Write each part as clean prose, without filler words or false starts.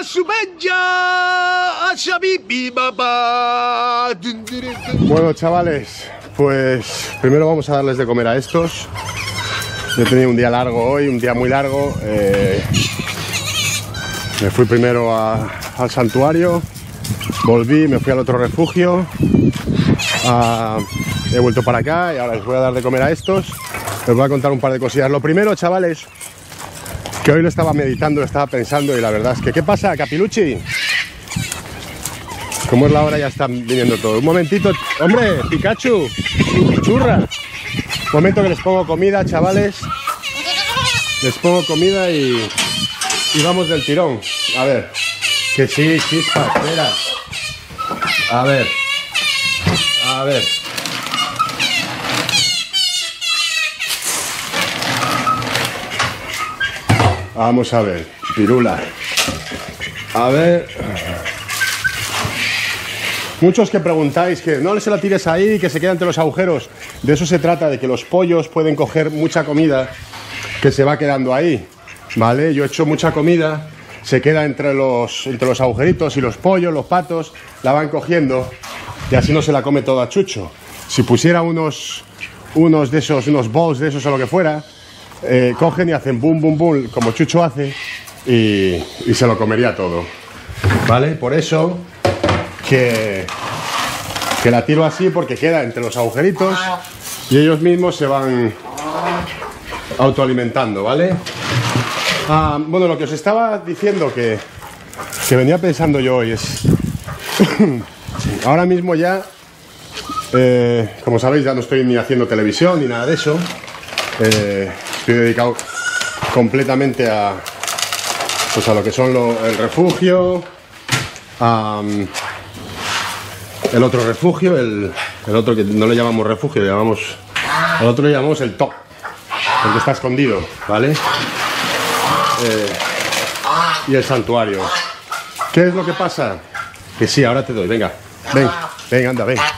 Bueno, chavales, pues primero vamos a darles de comer a estos. Yo he tenido un día largo hoy, un día muy largo. Me fui primero al santuario, volví, me fui al otro refugio, he vuelto para acá y ahora les voy a dar de comer a estos. Les voy a contar un par de cosillas. Lo primero, chavales, que hoy lo estaba meditando, lo estaba pensando y la verdad es que... ¿Qué pasa, Capilucci? Como es la hora ya están viniendo todos. Un momentito, hombre, Pikachu, churra. Un momento que les pongo comida, chavales. Les pongo comida y vamos del tirón. A ver, que sí, chispa, espera. A ver. Vamos a ver, pirula. A ver. Muchos que preguntáis que no se la tires ahí, que se queda entre los agujeros. De eso se trata, de que los pollos pueden coger mucha comida que se va quedando ahí, ¿vale? Yo he hecho mucha comida, se queda entre los agujeritos y los pollos, los patos, la van cogiendo y así no se la come toda Chucho. Si pusiera unos de esos, unos bowls de esos o lo que fuera, cogen y hacen boom, boom, boom, como Chucho hace y se lo comería todo, ¿vale? Por eso... Que la tiro así porque queda entre los agujeritos y ellos mismos se van autoalimentando, ¿vale? Bueno, lo que os estaba diciendo que venía pensando yo hoy es... Ahora mismo ya, como sabéis, ya no estoy ni haciendo televisión ni nada de eso. Estoy dedicado completamente a lo que son el refugio, el otro refugio, el otro que no le llamamos refugio, al otro le llamamos el top, porque está escondido, ¿vale? Y el santuario. ¿Qué es lo que pasa? Que sí, ahora te doy, venga, ven, anda, ven.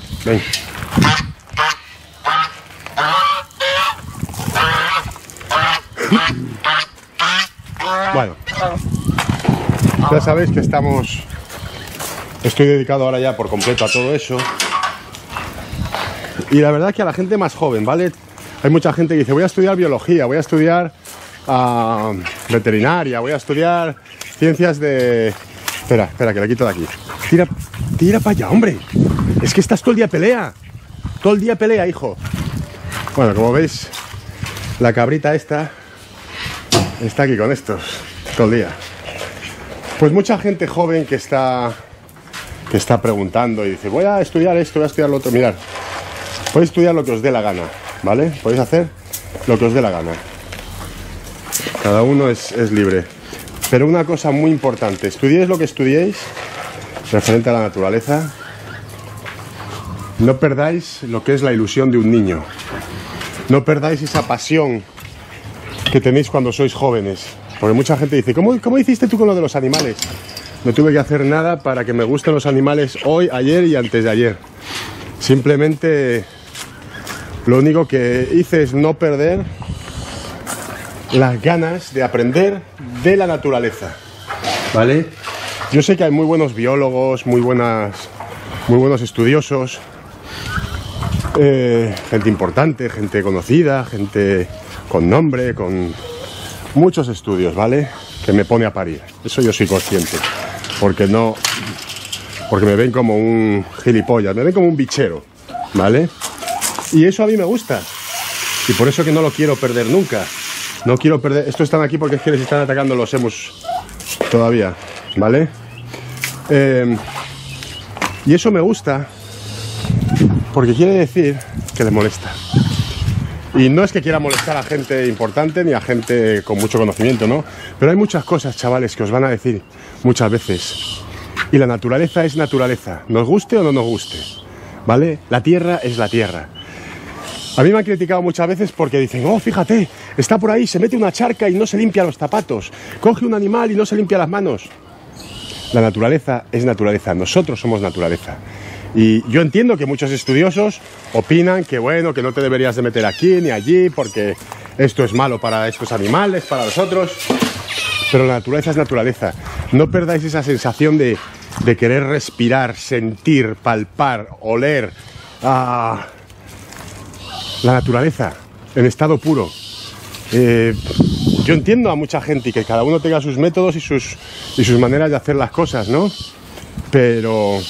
Bueno, ya sabéis que estoy dedicado ahora ya por completo a todo eso. Y la verdad que a la gente más joven, ¿vale? Hay mucha gente que dice, voy a estudiar biología, voy a estudiar veterinaria, voy a estudiar ciencias de... Espera, que le quito de aquí. Tira para allá, hombre. Es que estás todo el día pelea. Todo el día pelea, hijo. Bueno, como veis, la cabrita esta está aquí con estos todo el día. Pues mucha gente joven que está preguntando y dice, voy a estudiar esto, voy a estudiar lo otro. Mirad, podéis estudiar lo que os dé la gana, ¿vale? Podéis hacer lo que os dé la gana. Cada uno es libre. Pero una cosa muy importante, estudiéis lo que estudiéis referente a la naturaleza, no perdáis lo que es la ilusión de un niño. No perdáis esa pasión que tenéis cuando sois jóvenes. Porque mucha gente dice, ¿cómo hiciste tú con lo de los animales? No tuve que hacer nada para que me gusten los animales hoy, ayer y antes de ayer. Simplemente lo único que hice es no perder las ganas de aprender de la naturaleza, ¿vale? Yo sé que hay muy buenos biólogos, muy buenos estudiosos, gente importante, gente conocida, gente con nombre, con muchos estudios, ¿vale? Que me pone a parir. Eso yo soy consciente. Porque me ven como un gilipollas, me ven como un bichero, ¿vale? Y eso a mí me gusta. Y por eso que no lo quiero perder nunca. No quiero perder... Estos están aquí porque es que les están atacando los emus todavía, ¿vale? Y eso me gusta porque quiere decir que les molesta. Y no es que quiera molestar a gente importante ni a gente con mucho conocimiento, ¿no? Pero hay muchas cosas, chavales, que os van a decir muchas veces. Y la naturaleza es naturaleza, nos guste o no nos guste, ¿vale? La tierra es la tierra. A mí me han criticado muchas veces porque dicen, oh, fíjate, está por ahí, se mete una charca y no se limpia los zapatos. Coge un animal y no se limpia las manos. La naturaleza es naturaleza, nosotros somos naturaleza. Y yo entiendo que muchos estudiosos opinan que bueno, que no te deberías de meter aquí ni allí porque esto es malo para estos animales, para nosotros. Pero la naturaleza es naturaleza. No perdáis esa sensación de querer respirar, sentir, palpar, oler la naturaleza en estado puro. Yo entiendo a mucha gente y que cada uno tenga sus métodos y sus maneras de hacer las cosas, ¿no? Pero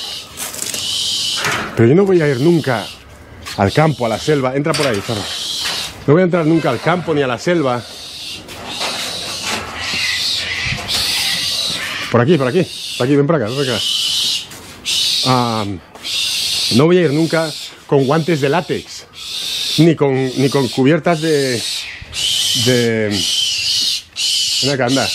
yo no voy a ir nunca al campo, a la selva. Entra por ahí, Zorro. No voy a entrar nunca al campo ni a la selva. Por aquí, ven por acá, no voy a ir nunca con guantes de látex, ni con cubiertas de... Ven acá, anda.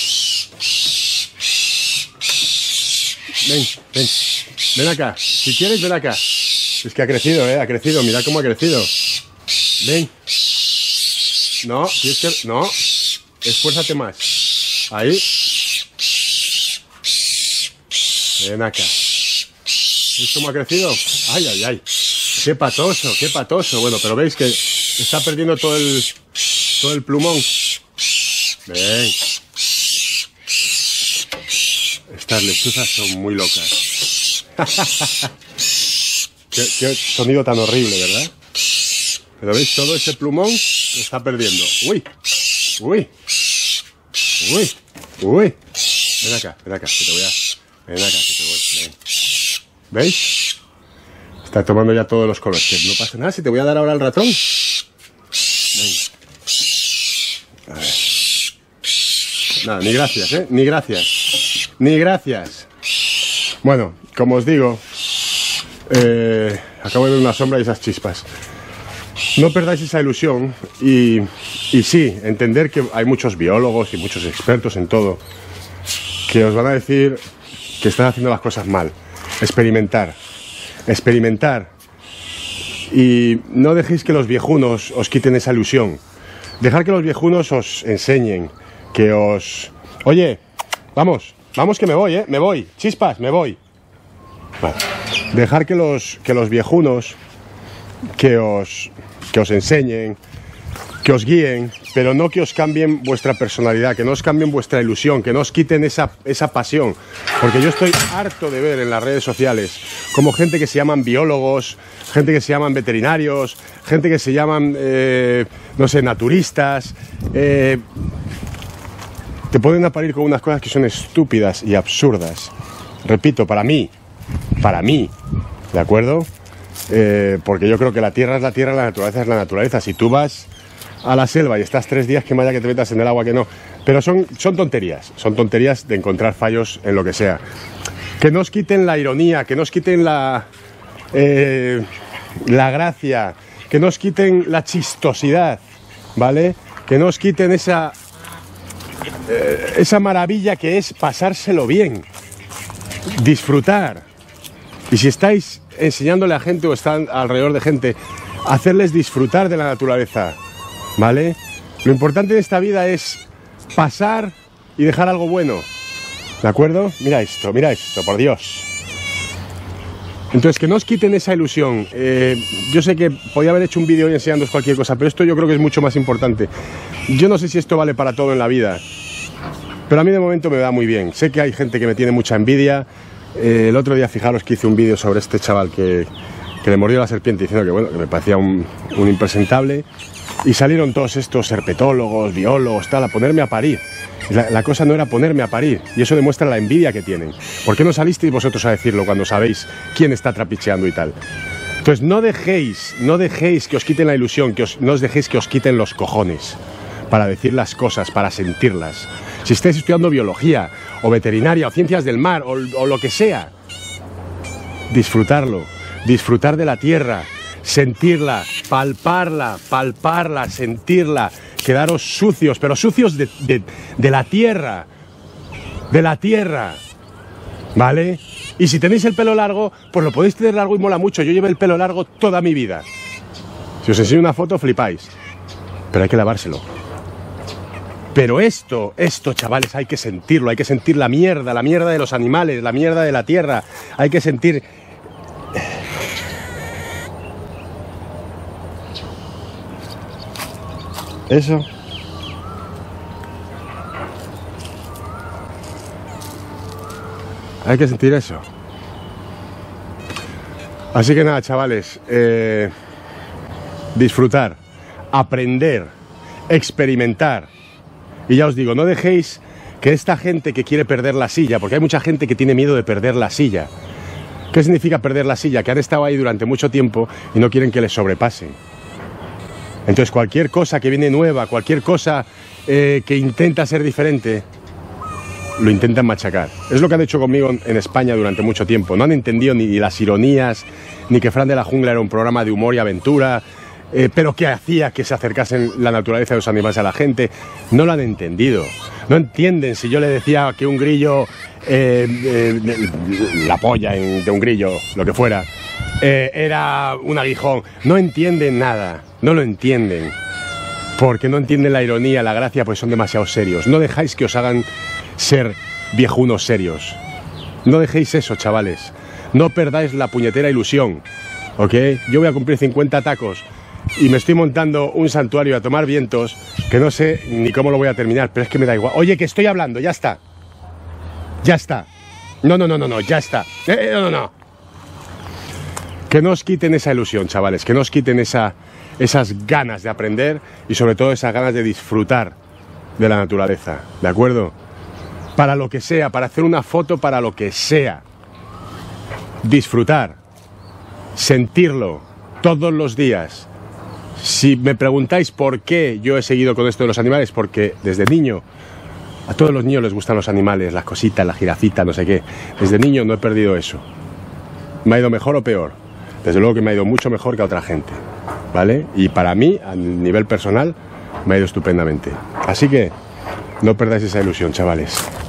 Ven acá. Si quieres, ven acá. Es que ha crecido, ha crecido. Mira cómo ha crecido. Ven. No, tienes que... No. Esfuérzate más. Ahí. Ven acá. ¿Ves cómo ha crecido? Ay, ay, ay. Qué patoso, qué patoso. Bueno, pero veis que está perdiendo todo el plumón. Ven. Estas lechuzas son muy locas. qué sonido tan horrible, ¿verdad? Pero veis, todo ese plumón lo está perdiendo. Uy. Uy. Uy. Uy. Ven acá, que te voy a... Ven acá, que te voy. Ven. ¿Veis? Está tomando ya todos los colores. Que no pasa nada si te voy a dar ahora el ratón. Venga. A ver. Nada, ni gracias, ni gracias. Ni gracias. Bueno, como os digo, acabo de ver una sombra y esas chispas. No perdáis esa ilusión y sí, entender que hay muchos biólogos y muchos expertos en todo que os van a decir que están haciendo las cosas mal. Experimentar y no dejéis que los viejunos os quiten esa ilusión. Dejar que los viejunos os enseñen, que os... Oye, vamos que me voy, chispas, me voy. Bueno, dejar que los viejunos que os enseñen, que os guíen, pero no que os cambien vuestra personalidad, que no os cambien vuestra ilusión, que no os quiten esa pasión. Porque yo estoy harto de ver en las redes sociales como gente que se llaman biólogos, gente que se llaman veterinarios, gente que se llaman, no sé, naturistas, te ponen a parir con unas cosas que son estúpidas y absurdas. Repito, para mí, ¿de acuerdo? Porque yo creo que la tierra es la tierra, la naturaleza es la naturaleza. Si tú vas a la selva y estás 3 días, que vaya que te metas en el agua, que no. Pero son tonterías de encontrar fallos en lo que sea. Que no os quiten la ironía, que no os quiten la gracia, que no os quiten la chistosidad, ¿vale? Que no os quiten esa maravilla que es pasárselo bien, disfrutar. Y si estáis enseñándole a gente o están alrededor de gente, hacerles disfrutar de la naturaleza, ¿vale? Lo importante de esta vida es pasar y dejar algo bueno, ¿de acuerdo? Mira esto, por Dios. Entonces, que no os quiten esa ilusión. Yo sé que podía haber hecho un vídeo hoy enseñándoos cualquier cosa, pero esto yo creo que es mucho más importante. Yo no sé si esto vale para todo en la vida, pero a mí de momento me va muy bien. Sé que hay gente que me tiene mucha envidia. El otro día, fijaros que hice un vídeo sobre este chaval que le mordió la serpiente, diciendo que, bueno, que me parecía un impresentable. Y salieron todos estos herpetólogos, biólogos, tal, a ponerme a parir. La cosa no era ponerme a parir, y eso demuestra la envidia que tienen. ¿Por qué no salisteis vosotros a decirlo cuando sabéis quién está trapicheando y tal? Entonces no dejéis que os quiten la ilusión, no os dejéis que os quiten los cojones para decir las cosas, para sentirlas. Si estáis estudiando biología, o veterinaria, o ciencias del mar, o lo que sea, disfrutarlo, disfrutar de la tierra, sentirla, palparla, sentirla, quedaros sucios, pero sucios de la tierra, ¿vale? Y si tenéis el pelo largo, pues lo podéis tener largo y mola mucho. Yo llevo el pelo largo toda mi vida. Si os enseño una foto, flipáis, pero hay que lavárselo. Pero esto, chavales, hay que sentirlo, hay que sentir la mierda de los animales, la mierda de la tierra, hay que sentir... Eso. Hay que sentir eso. Así que nada, chavales, disfrutar, aprender, experimentar. Y ya os digo, no dejéis que esta gente que quiere perder la silla, porque hay mucha gente que tiene miedo de perder la silla. ¿Qué significa perder la silla? Que han estado ahí durante mucho tiempo y no quieren que les sobrepasen. Entonces cualquier cosa que viene nueva, cualquier cosa que intenta ser diferente, lo intentan machacar. Es lo que han hecho conmigo en España durante mucho tiempo. No han entendido ni las ironías, ni que Fran de la Jungla era un programa de humor y aventura, pero que hacía que se acercasen la naturaleza de los animales a la gente. No lo han entendido. No entienden si yo le decía que un grillo, la polla de un grillo, lo que fuera, era un aguijón. No entienden nada, no lo entienden. Porque no entienden la ironía, la gracia, pues son demasiado serios. No dejáis que os hagan ser viejunos serios. No dejéis eso, chavales. No perdáis la puñetera ilusión, ¿ok? Yo voy a cumplir 50 tacos y me estoy montando un santuario a tomar vientos que no sé ni cómo lo voy a terminar, pero es que me da igual. Oye, que estoy hablando, ya está. Ya está. No, ya está. No. Que no os quiten esa ilusión, chavales. Que no os quiten esas ganas de aprender y sobre todo esas ganas de disfrutar de la naturaleza, ¿de acuerdo? Para lo que sea, para hacer una foto, para lo que sea. Disfrutar, sentirlo todos los días. Si me preguntáis por qué yo he seguido con esto de los animales, porque desde niño, a todos los niños les gustan los animales, las cositas, la jirafita, no sé qué. Desde niño no he perdido eso. ¿Me ha ido mejor o peor? Desde luego que me ha ido mucho mejor que a otra gente, ¿vale? Y para mí, a nivel personal, me ha ido estupendamente. Así que no perdáis esa ilusión, chavales.